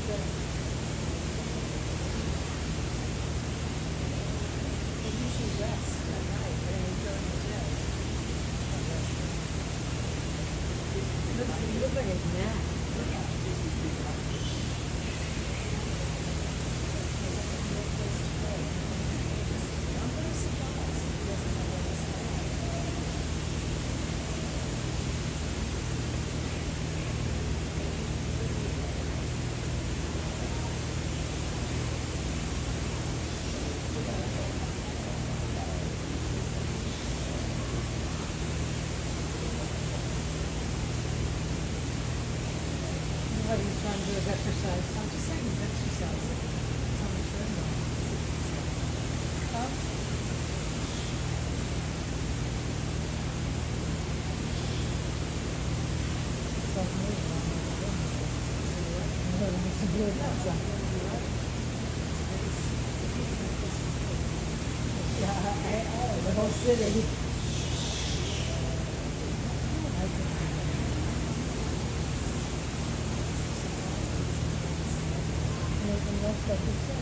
Looks like it's mad. What he's trying to do is exercise. I'm just saying he's exercising. It's on the treadmill. Huh? The whole city. Left of the